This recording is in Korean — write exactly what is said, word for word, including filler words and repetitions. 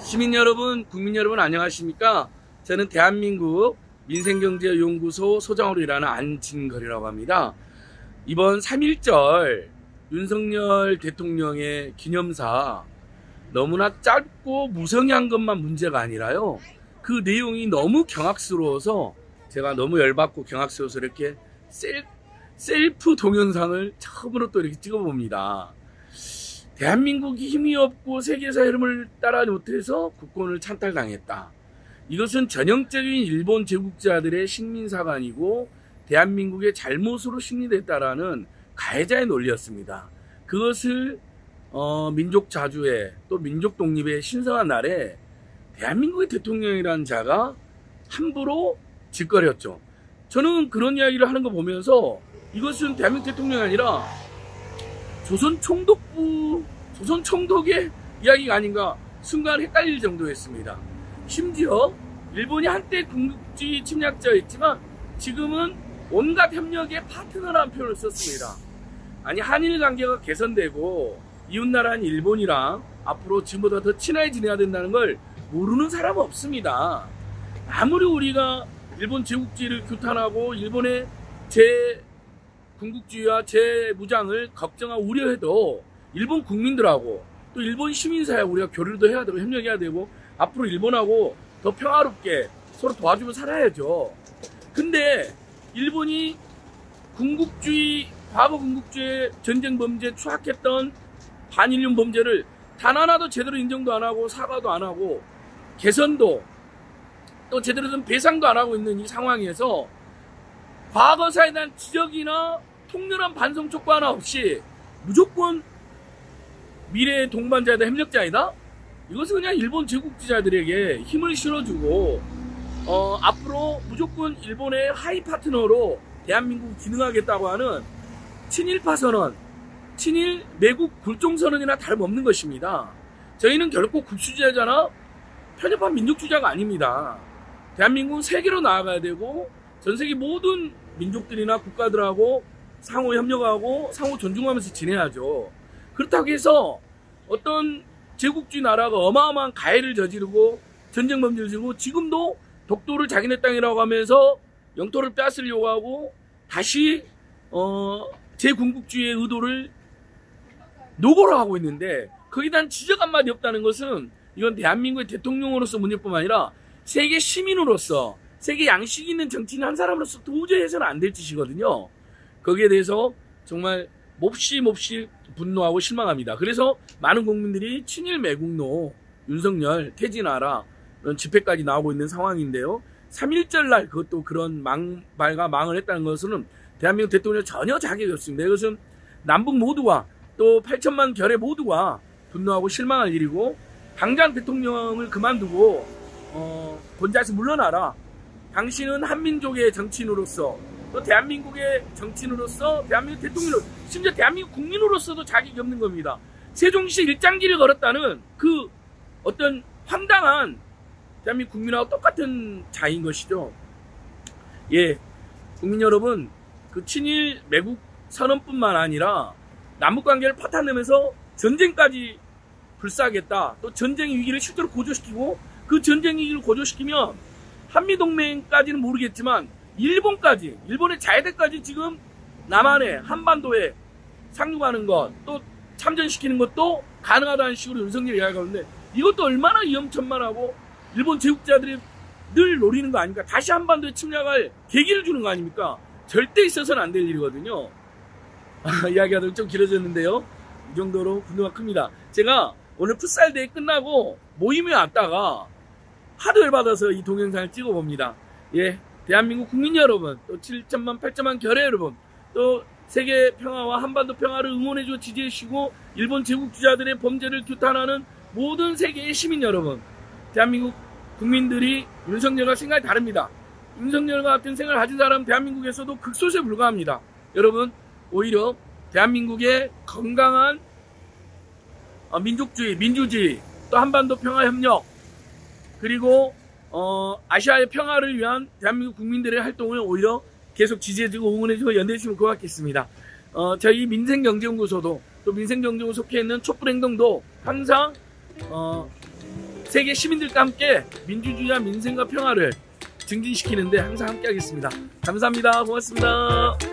시민 여러분, 국민 여러분 안녕하십니까? 저는 대한민국 민생경제연구소 소장으로 일하는 안진걸이라고 합니다. 이번 삼일절 윤석열 대통령의 기념사 너무나 짧고 무성의한 것만 문제가 아니라요, 그 내용이 너무 경악스러워서 제가 너무 열받고 경악스러워서 이렇게 셀, 셀프 동영상을 처음으로 또 이렇게 찍어봅니다. 대한민국이 힘이 없고 세계사 흐름을 따라 못해서 국권을 찬탈당했다. 이것은 전형적인 일본 제국자들의 식민사가 아니고 대한민국의 잘못으로 식민됐다라는 가해자의 논리였습니다. 그것을 어, 민족 자주의 또 민족 독립의 신성한 날에 대한민국의 대통령이라는 자가 함부로 짓거렸죠. 저는 그런 이야기를 하는 거 보면서 이것은 대한민국 대통령이 아니라 조선 총독부, 조선 총독의 이야기가 아닌가 순간 헷갈릴 정도였습니다. 심지어 일본이 한때 군국주의 침략자였지만 지금은 온갖 협력의 파트너라는 표현을 썼습니다. 아니, 한일 관계가 개선되고 이웃나라인 일본이랑 앞으로 지금보다 더 친하게 지내야 된다는 걸 모르는 사람은 없습니다. 아무리 우리가 일본 제국주의를 규탄하고 일본의 제 군국주의와 재무장을 걱정하고 우려해도 일본 국민들하고 또 일본 시민사회하고 우리가 교류도 해야 되고 협력해야 되고 앞으로 일본하고 더 평화롭게 서로 도와주며 살아야죠. 근데 일본이 군국주의, 과거 군국주의 전쟁 범죄에 추악했던 반인륜 범죄를 단 하나도 제대로 인정도 안 하고 사과도 안 하고 개선도 또 제대로 된 배상도 안 하고 있는 이 상황에서 과거사에 대한 지적이나 통렬한 반성 촉구 하나 없이 무조건 미래의 동반자이다, 협력자이다? 이것은 그냥 일본 제국주의자들에게 힘을 실어주고 어, 앞으로 무조건 일본의 하이 파트너로 대한민국을 기능하겠다고 하는 친일파 선언, 친일 매국 굴종선언이나 다름없는 것입니다. 저희는 결코 국수주의자나 편협한 민족주의자가 아닙니다. 대한민국은 세계로 나아가야 되고 전세계 모든 민족들이나 국가들하고 상호 협력하고 상호 존중하면서 지내야죠. 그렇다고 해서 어떤 제국주의 나라가 어마어마한 가해를 저지르고 전쟁 범죄를 저지르고 지금도 독도를 자기네 땅이라고 하면서 영토를 빼앗으려고 하고 다시 어, 제군국주의의 의도를 노고로 하고 있는데 거기에 대한 지적 한마디 없다는 것은 이건 대한민국의 대통령으로서 문제뿐만 아니라 세계 시민으로서 세계 양식 있는 정치인 한 사람으로서 도저히 해서는 안 될 짓이거든요. 거기에 대해서 정말 몹시 몹시 분노하고 실망합니다. 그래서 많은 국민들이 친일 매국노 윤석열 퇴진하라 이런 집회까지 나오고 있는 상황인데요. 삼일절 날 그것도 그런 망발과 망을 했다는 것은 대한민국 대통령 전혀 자격이 없습니다. 이것은 남북 모두가 또 팔천만 결의 모두가 분노하고 실망할 일이고 당장 대통령을 그만두고 어, 본자에서 물러나라. 당신은 한민족의 정치인으로서 또 대한민국의 정치인으로서 대한민국 대통령으로 심지어 대한민국 국민으로서도 자격이 없는 겁니다. 세종시 일장기를 걸었다는 그 어떤 황당한 대한민국 국민하고 똑같은 자인 것이죠. 예, 국민 여러분, 그 친일 매국 선언뿐만 아니라 남북관계를 파탄내면서 전쟁까지 불사하겠다. 또 전쟁 위기를 실제로 고조시키고 그 전쟁 위기를 고조시키면 한미동맹까지는 모르겠지만 일본까지, 일본의 자해대까지 지금 남한에 한반도에 상륙하는 것, 또 참전시키는 것도 가능하다는 식으로 윤석열이 이야기하는데 이것도 얼마나 위험천만하고 일본 제국자들이 늘 노리는 거 아닙니까? 다시 한반도에 침략할 계기를 주는 거 아닙니까? 절대 있어서는 안 될 일이거든요. 이야기가 좀 길어졌는데요. 이 정도로 분노가 큽니다. 제가 오늘 풋살대회 끝나고 모임에 왔다가 하도 열받아서 이 동영상을 찍어봅니다. 예, 대한민국 국민 여러분, 또 칠천만, 팔천만 결의 여러분, 또 세계 평화와 한반도 평화를 응원해주고 지지해주시고 일본 제국주의자들의 범죄를 규탄하는 모든 세계의 시민 여러분, 대한민국 국민들이 윤석열과 생각이 다릅니다. 윤석열과 같은 생각을 가진 사람은 대한민국에서도 극소수에 불과합니다. 여러분, 오히려 대한민국의 건강한 민족주의, 민주주의, 또 한반도 평화협력, 그리고 어, 아시아의 평화를 위한 대한민국 국민들의 활동을 오히려 계속 지지해주고 응원해주고 연대해주시면 고맙겠습니다. 어, 저희 민생경제연구소도 또 민생경제연구소 속해 있는 촛불행동도 항상 어, 세계 시민들과 함께 민주주의와 민생과 평화를 증진시키는데 항상 함께 하겠습니다. 감사합니다. 고맙습니다.